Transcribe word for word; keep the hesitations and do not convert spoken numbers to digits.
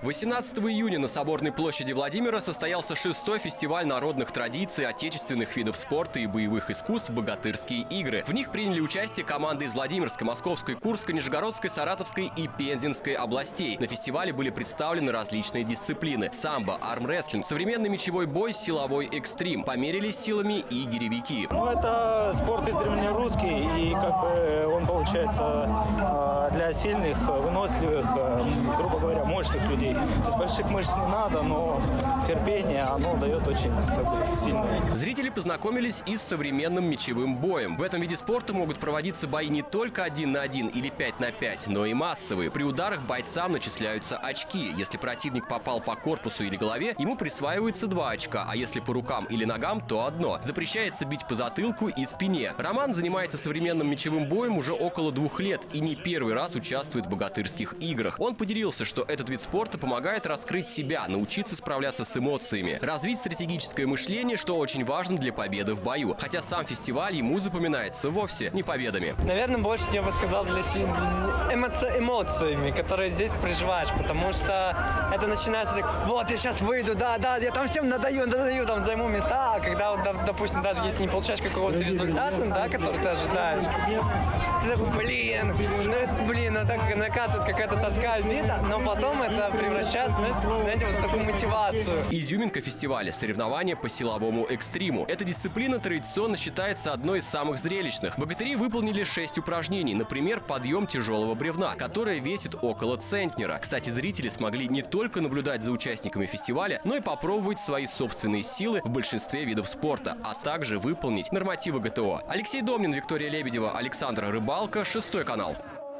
восемнадцатого июня на Соборной площади Владимира состоялся шестой фестиваль народных традиций, отечественных видов спорта и боевых искусств «Богатырские игры». В них приняли участие команды из Владимирской, Московской, Курской, Нижегородской, Саратовской и Пензенской областей. На фестивале были представлены различные дисциплины – самбо, армрестлинг, современный мечевой бой, силовой экстрим. Померились силами и гиревики. Ну, это спорт из древнерусский, и как бы он получается для сильных, выносливых, грубо говоря, мощных людей. То есть больших мышц не надо, но терпение, оно дает очень как бы, сильное. Зрители познакомились и с современным мечевым боем. В этом виде спорта могут проводиться бои не только один на один или пять на пять, но и массовые. При ударах бойцам начисляются очки. Если противник попал по корпусу или голове, ему присваивается два очка, а если по рукам или ногам, то одно. Запрещается бить по затылку и спине. Роман занимается современным мечевым боем уже около двух лет и не первый раз участвует в богатырских играх. Он поделился, что этот вид спорта помогает раскрыть себя, научиться справляться с эмоциями, развить стратегическое мышление, что очень важно для победы в бою. Хотя сам фестиваль ему запоминается вовсе не победами. Наверное, больше я бы сказал для эмоци... эмоциями, которые здесь проживаешь, потому что это начинается так: вот я сейчас выйду, да, да, я там всем надаю, надаю, там займу места, а когда, вот, допустим, даже если не получаешь какого-то результата, да, который ты ожидаешь, ты такой, блин, ну это, блин, ну так накатывает какая-то тоска, обида, но потом это превращается, знаете, вот в такую мотивацию. Изюминка фестиваля – соревнования по силовому экстриму. Эта дисциплина традиционно считается одной из самых зрелищных. Богатыри выполнили шесть упражнений, например, подъем тяжелого бревна, которое весит около центнера. Кстати, зрители смогли не только наблюдать за участниками фестиваля, но и попробовать свои собственные силы в большинстве видов спорта, а также выполнить нормативы ГТО. Алексей Домнин, Виктория Лебедева, Александр Рыбалка, Шестой канал.